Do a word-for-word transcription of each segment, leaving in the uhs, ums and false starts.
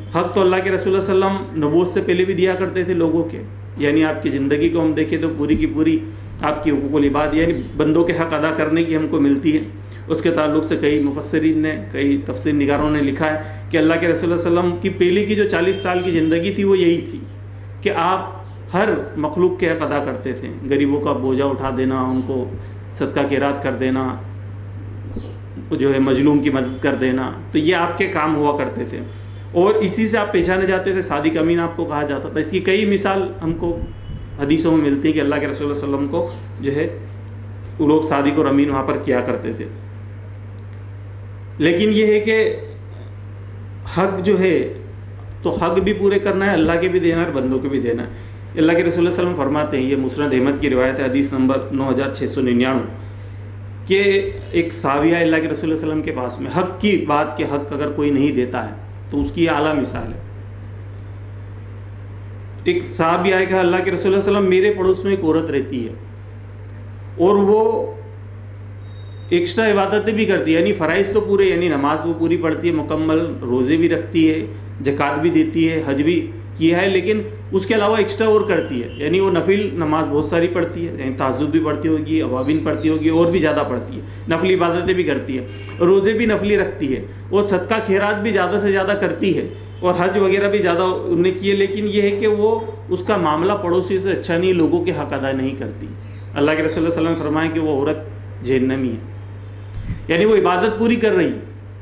حق تو اللہ کے رسول صلی اللہ علیہ وسلم نبوت سے پہلے بھی دیا کرتے تھے لوگوں کے، یعنی آپ کی زندگی کو ہم دیکھیں تو پوری کی پوری آپ کی حقوق العباد یعنی بندوں کے حق ادا کرنے کی ہم کو ملتی ہے۔ اس کے تعلق سے کئی مفسرین نے، کئی تفسیر نگاروں نے لکھا ہے کہ اللہ کے رسول صلی اللہ علیہ وسلم کی پہلے کی جو چالیس سال کی زندگی تھی وہ یہی تھی کہ آپ ہر مخلوق کے حق ادا کرتے تھے، غریبوں کا بوجھا اٹھا دینا، ان کو صدقہ خیرات کر دینا، جو ہے مظلوم کی مدد کر دینا، تو یہ آپ کے کام ہوا کرتے تھے اور اسی سے آپ پہچانے جاتے تھے۔ صادق امین آپ کو کہا جاتا تھا۔ اس کی کئی مثال ہم کو حدیثوں میں ملتی ہے کہ اللہ کے رسول صلی اللہ علیہ وسلم کو جو ہے وہ لوگ صادق اور امین وہاں پر کیا کرتے تھے۔ لیکن یہ ہے کہ حق جو ہے تو حق بھی پورے کرنا ہے، اللہ کے بھی دینا ہے اور بندوں کے بھی دینا ہے۔ اللہ کے رسول صلی اللہ علیہ وسلم فرماتے ہیں، یہ مسند احمد کی روایت ہے، حدیث نمبر نو ہزار چھ سو ننانوے، کہ ایک صحابی ہے اللہ کے رسول صلی اللہ علیہ وسلم کے پاس میں، حق کی بات کہ حق اگر کوئی نہیں دیتا ہے تو اس کی یہ اعلیٰ مثال ہے۔ ایک صحابی آئے کہ اللہ کے رسول صلی اللہ علیہ وسلم میرے پڑوس میں ایک عورت رہتی ہے اور وہ ایکسٹرا عبادتیں بھی کرتی ہے، یعنی فرائض تو پورے، یعنی نماز وہ پوری پڑھتی ہے مکمل، روزے بھی رکھتی ہے، زکوٰۃ بھی دیتی ہے، حج بھی کیا ہے، لیکن اس کے علاوہ ایکسٹرا اور کرتی ہے، یعنی وہ نفل نماز بہت ساری پڑھتی ہے، یعنی تہجد بھی پڑھتی ہوگی، اوابین پڑھتی ہوگی، اور بھی زیادہ پڑھتی ہے، نفلی عبادتیں بھی کرتی ہے، روزے بھی نفلی رکھتی ہے، اور صدقہ خیرات بھی زیادہ سے زیادہ کرتی ہے، اور حج وغیرہ بھی زیادہ انہوں نے کیے، لیکن یہ ہے کہ وہ اس کا معاملہ پڑوسی سے اچھا نہیں، لوگوں کے حق ادا نہیں کرتی۔ اللہ کے رسول صلی اللہ علیہ وسلم نے فرمایا کہ وہ عورت جہنمی ہے، یعنی وہ عبادت پوری کر رہی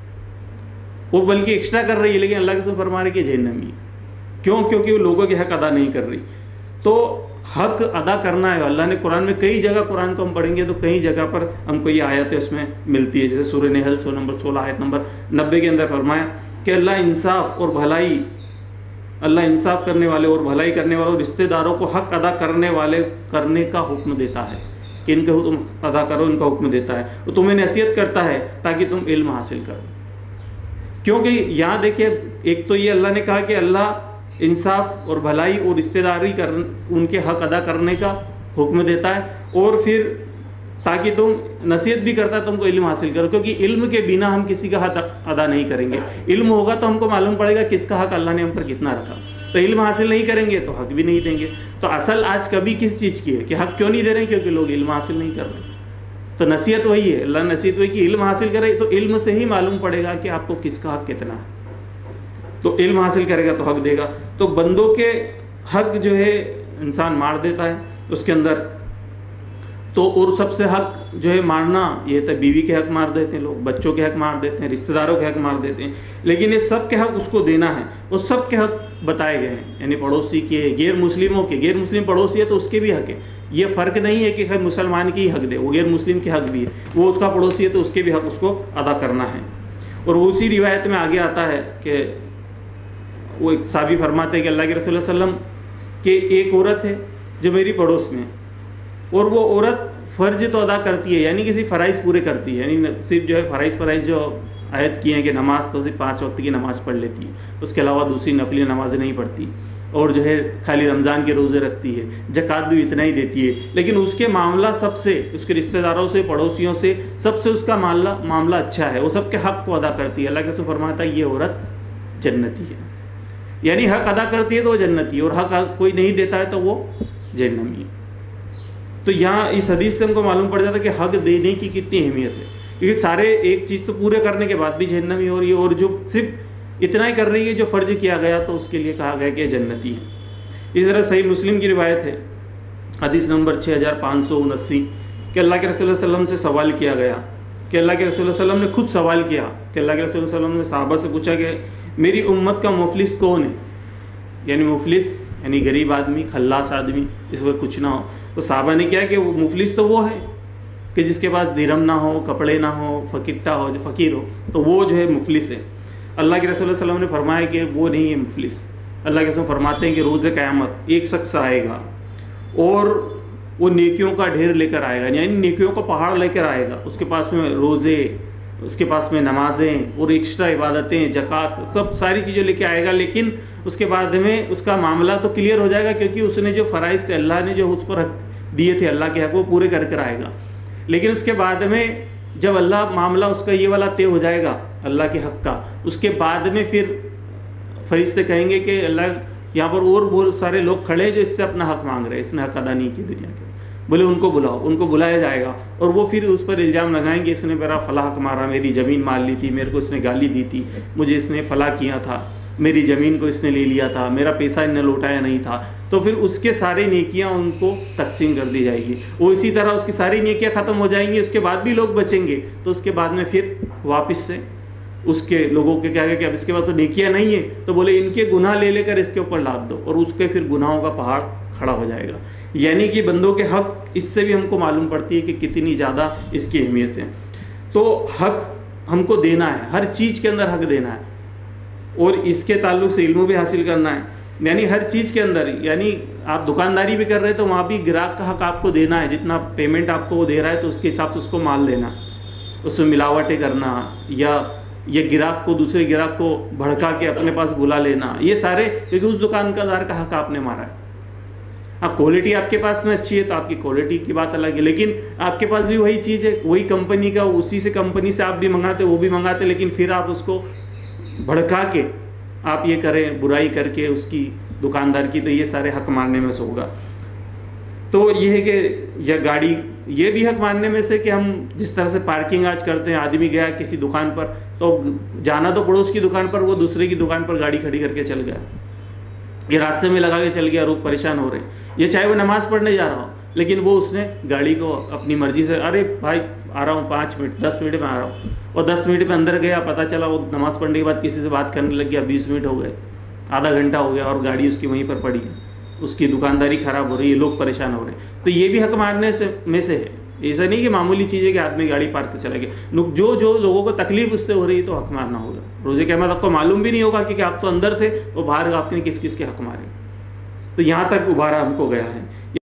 وہ بلکہ ایکسٹرا کر رہی ہے، لیکن اللہ کے رسول فرما رہے کہ جہنمی ہے۔ کیوں؟ کیونکہ وہ لوگوں کے حق ادا نہیں کر رہی۔ تو حق ادا کرنا ہے، اللہ نے قرآن میں کئی جگہ، قرآن کو ہم پڑھیں گے تو کئی جگہ پر ہم کو یہ آیتیں اس میں ملتی ہے، جیسے سورہ نحل سورہ نمبر سولہ آیت نمبر نبے کے اندر فرمایا کہ اللہ انصاف اور بھلائی، اللہ انصاف کرنے والے اور بھلائی کرنے والے اور رشتہ داروں کو حق ادا کرنے والے کرنے کا حکم دیتا ہے، کہ ان کا تم ادا کرو، ان کا حکم دیتا ہے، وہ تمہیں نصیحت کرتا ہے تاکہ تم علم حاصل کرو۔ کیونکہ یہاں دیکھیں، ایک تو یہ اللہ نے کہا کہ اللہ انصاف اور بھلائی اور رشتہ داری کر ان کے حق ادا کرنے کا حکم دیتا ہے، اور پھر تاکہ تم نصیحت بھی کرتا ہے تم کو علم حاصل کرو، کیونکہ علم کے بنا ہم کسی کا حق ادا نہیں کریں گے۔ علم ہوگا تو ہم کو معلوم پڑے گا کس کا حق اللہ نے ہم پر کتنا رکھا، تو علم حاصل نہیں کریں گے تو حق بھی نہیں دیں گے۔ تو اصل آج کبھی کس چیز کی ہے کہ حق کیوں نہیں دے رہے ہیں؟ کیونکہ لوگ علم حاصل نہیں کر رہے۔ تو نصیحت وہی ہے، اللہ نے نصیحت وہی کہ علم حاصل کرے، تو علم سے ہی معلوم پڑے گا کہ آپ کو کس کا حق کتنا ہے، تو علم حاصل کرے گا تو حق دے گا۔ تو بندوں کے حق جو ہے انسان مار دیتا ہے اس کے اندر، تو اور سب سے حق جو ہے مارنا یہ تھا، بیوی کے حق مار دیتے ہیں لوگ، بچوں کے حق مار دیتے ہیں، رشتہ داروں کے حق مار دیتے ہیں، لیکن یہ سب کے حق اس کو دینا ہے، وہ سب کے حق بتائے گئے ہیں، یعنی پڑوسی کے، غیر مسلموں کے، غیر مسلم پڑوسی ہے تو اس کے بھی حق ہے، یہ فرق نہیں ہے کہ مسلمان کی حق دے، وہ غیر مسلم کے حق بھی ہے، وہ اس کا پڑوسی ہے تو اس کے بھی حق اس کو ادا کرنا ہے۔ اور وہ اسی روایت میں آگے آتا ہے کہ وہ ایک صحابی فرماتے ہیں کہ اللہ کے رسول صلی اللہ علیہ وسلم کہ ایک عورت ہے جو میری پڑوس میں، اور وہ عورت فرض تو ادا کرتی ہے، یعنی کسی فرائض پورے کرتی ہے، یعنی صرف جو ہے فرائض فرائض جو عائد کیے ہیں کہ نماز تو صرف پانچ وقت کی نماز پڑھ لیتی ہے، اس کے علاوہ دوسری نفلی نمازیں نہیں پڑھتی، اور جو ہے خالی رمضان کے روزے رکھتی ہے، زکوٰۃ بھی اتنا ہی دیتی ہے، لیکن اس کے معاملہ سب سے، اس کے رشتہ داروں سے، پڑوسیوں سے، سب سے اس کا معاملہ معاملہ اچھا ہے، وہ سب کے حق کو ادا کرتی ہے۔ اللہ کے رسول فرماتا ہے یہ عورت جنتی ہے، یعنی حق ادا کرتی ہے تو وہ جنتی ہے، اور حق کوئی نہیں دیتا ہے تو وہ جہنمی ہے۔ تو یہاں اس حدیث سے ہم کو معلوم پڑ جاتا ہے کہ حق دینے کی کتنی اہمیت ہے، کیونکہ سارے ایک چیز تو پورے کرنے کے بعد بھی جہنمی ہو رہی ہے، اور جو صرف اتنا ہی کر رہی ہے جو فرض کیا گیا تو اس کے لیے کہا گیا کہ جنتی ہے۔ اس طرح صحیح مسلم کی روایت ہے، حدیث نمبر چھ ہزار پانچ سو انسی، کہ اللہ کے رسول صلی اللہ علیہ وسلم سے سوال کیا گیا، کہ اللہ کے رسول صلی اللہ علیہ وسلم نے خود سوال کیا کہ اللہ کے رسول صلی اللہ علیہ وسلم نے صحابہ سے پوچھا کہ میری امت کا مفلس کون ہے، یعنی مفلس یعنی غریب آدمی، خلاص آدمی اس وقت کچھ نہ ہو، تو صحابہ نے کیا کہ وہ مفلس تو وہ ہے کہ جس کے پاس درہم نہ ہو، کپڑے نہ ہو، فقیرہ ہو، جو فقیر ہو، تو وہ جو ہے مفلس ہے۔ اللہ کے رسول صلی اللہ علیہ وسلم نے فرمایا کہ وہ نہیں ہے مفلس۔ اللہ کے رسول فرماتے ہیں کہ روز قیامت ایک شخص آئے گا اور وہ نیکیوں کا ڈھیر لے کر آئے گا، یعنی نیکیوں کا پہاڑ لے کر آئے گا، اس کے پاس میں روزے، اس کے پاس میں نمازیں اور ایکسٹرا عبادتیں، زکوٰۃ، سب ساری چیزیں لے کے آئے گا، لیکن اس کے بعد میں اس کا معاملہ تو کلیئر ہو جائے گا، کیونکہ اس نے جو فرائض تھے، اللہ نے جو اس پر حق دیے تھے، اللہ کے حق، وہ پورے کر کر آئے گا۔ لیکن اس کے بعد میں جب اللہ معاملہ اس کا یہ والا طے ہو جائے گا اللہ کے حق کا، اس کے بعد میں پھر فرشتے کہیں گے کہ اللہ یہاں پر اور بہت سارے لوگ کھڑے ہیں جو اس سے اپنا حق مانگ رہے ہیں، اس نے حق ادا نہیں کی دنیا کے، بولے ان کو بلاؤ، ان کو بلایا جائے گا، اور وہ پھر اس پر الزام لگائیں گے اس نے میرا فلاں حق مارا، میری زمین مار لی تھی، میرے کو اس نے گالی دی تھی، مجھے اس نے فلاں کیا تھا، میری زمین کو اس نے لے لیا تھا، میرا پیسہ ان نے لوٹایا نہیں تھا، تو پھر اس کے سارے نیکیاں ان کو تقسیم کر دی جائے گی، وہ اسی طرح اس کی ساری نیکیاں ختم ہو جائیں گی، اس کے بعد بھی لوگ بچیں گے، تو اس کے بعد میں پھر واپس سے اس کے لوگوں کے کیا کہ اب اس کے بعد تو نیکیاں نہیں ہیں، تو بولے ان کے گناہ لے لے کر اس کے اوپر لاد دو، اور اس کے پھر گناہوں کا پہاڑ کھڑا ہو جائے گا۔ یعنی کہ بندوں کے حق، اس سے بھی ہم کو معلوم پڑتی ہے کہ کتنی زیادہ اس کی اہمیت ہے۔ تو حق ہم کو دینا ہے، ہر چیز کے اندر حق دینا ہے، اور اس کے تعلق سے علم بھی حاصل کرنا ہے، یعنی ہر چیز کے اندر، یعنی آپ دکانداری بھی کر رہے تو وہاں بھی گراہک کا حق آپ کو دینا ہے، جتنا پیمنٹ آپ کو وہ دے رہا ہے تو اس کے حساب سے اس کو مال دینا، اس میں ملاوٹیں کرنا یا یہ گراہک کو دوسرے گراہک کو بھڑکا کے اپنے پاس بلا لینا، یہ سارے کیونکہ اس دکاندار کا حق آپ نے مارا ہے۔ اب کوالٹی آپ کے پاس میں اچھی ہے تو آپ کی کوالٹی کی بات الگ ہے، لیکن آپ کے پاس بھی وہی چیز ہے، وہی کمپنی کا، اسی سے کمپنی سے آپ بھی منگاتے وہ بھی منگاتے، لیکن پھر آپ اس کو بھڑکا کے آپ یہ کریں، برائی کر کے اس کی دکاندار کی، تو یہ سارے حق ماننے میں سے ہوگا۔ تو یہ ہے کہ یہ گاڑی، یہ بھی حق ماننے میں سے کہ ہم جس طرح سے پارکنگ آج کرتے ہیں، آدمی گیا کسی دکان پر تو جانا تو پڑوس کی دکان پر، وہ دوسرے کی دکان پر گاڑی کھڑی کر کے چل گیا، یہ راستے میں لگا کے چل گیا، لوگ پریشان ہو رہے ہیں، یہ چاہے وہ نماز پڑھنے جا رہا ہو، لیکن وہ اس نے گاڑی کو اپنی مرضی سے، ارے بھائی آ رہا ہوں پانچ منٹ دس منٹ میں آ رہا ہوں، اور دس منٹ میں اندر گیا، پتہ چلا وہ نماز پڑھنے کے بعد کسی سے بات کرنے لگ گیا، بیس منٹ ہو گئے، آدھا گھنٹہ ہو گیا، اور گاڑی اس کی وہیں پر پڑی ہے، اس کی دکانداری خراب ہو رہی ہے، لوگ پریشان ہو رہے ہیں۔ تو یہ بھی حق ماننے سے میں سے ہے، ایسا نہیں کہ معمولی چیز ہے کہ آدمی گاڑی پارک کے چلا گیا، جو جو لوگوں کو تکلیف اس سے ہو رہی ہے تو حق مارنا ہوگا۔ روزے قیامت آپ کو معلوم بھی نہیں ہوگا کہ آپ تو اندر تھے، وہ باہر آپ نے کس کس کے حق مارے، تو یہاں تک ابھارا ہم کو گیا ہے۔